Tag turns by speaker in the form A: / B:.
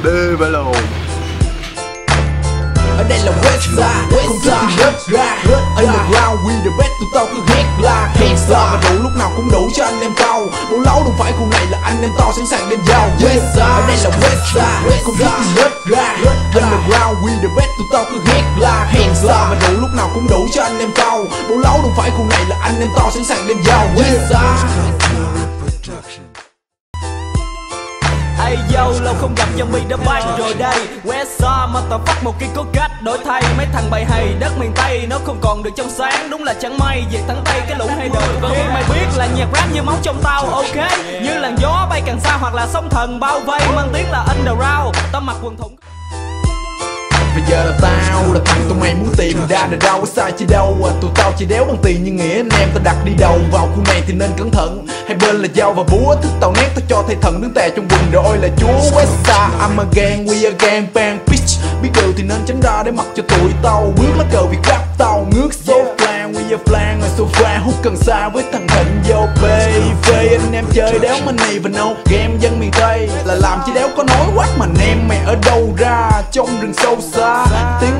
A: đi phải lồn.
B: Ở đây là Westside, không thích thì rớt ra. Underground we the best, tụi tao cứ hét la. Hands up, và rượu lúc nào cũng đủ cho anh em tao. Bố lấu đâu phải khu này là anh em tao sẵn sàng lên giao. Ở đây là Westside, không thích thì rớt ra. Underground we the best, tụi tao cứ hét la. Hands up, và rượu lúc nào cũng đủ cho anh em tao. Bố lấu đâu phải khu này là anh em tao sẵn sàng lên giao. Westside.
C: Ây yo, lâu không gặp Yummy đã back rồi đây. Westside mà tao phát một cái cố cách đổi thay. Mấy thằng bày hay đất miền Tây nó không còn được trong sáng. Đúng là chẳng may về thẳng Tây cái lũ hay đời. Và khi mày biết là nhạc rap như máu trong tao, ok. Như làn gió bay càng xa hoặc là sóng thần bao vây. Mang tiếng là underground, tao mặc quần thủng.
B: Bây giờ là tao là thằng tụi mày muốn tìm ra được đâu, sai chi đâu. Tụi tao chỉ đéo bằng tiền như nghĩa anh em tao đặt đi đầu. Vào khu này thì nên cẩn thận, hai bên là dao và búa. Thức tao nét tao cho thầy thần đứng tè trong quần rồi là chúa. Westside I'm a gang, we a gang bang bitch. Biết điều thì nên tránh ra để mặc cho tụi tao. Bước lá cờ việc rap tao ngước số plan. We a flan ở sofa hút cần xa với thằng Thịnh vô baby. Anh em chơi đéo money và no game dân miền Tây là làm chi đéo có nói quát mà em mày ở đâu ra trong rừng sâu xa. Tiếng